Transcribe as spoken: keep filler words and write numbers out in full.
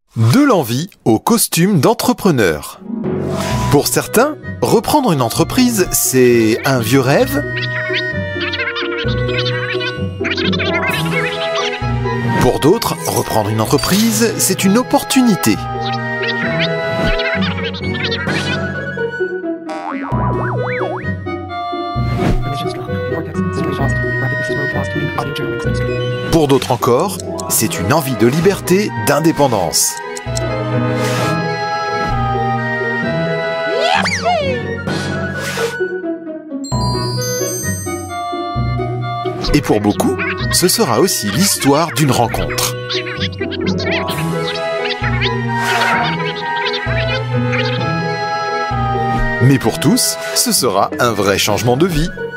De l'envie au costume d'entrepreneur. Pour certains, reprendre une entreprise, c'est un vieux rêve. Pour d'autres, reprendre une entreprise, c'est une opportunité. Pour d'autres encore, c'est une envie de liberté, d'indépendance. Et pour beaucoup, ce sera aussi l'histoire d'une rencontre. Mais pour tous, ce sera un vrai changement de vie.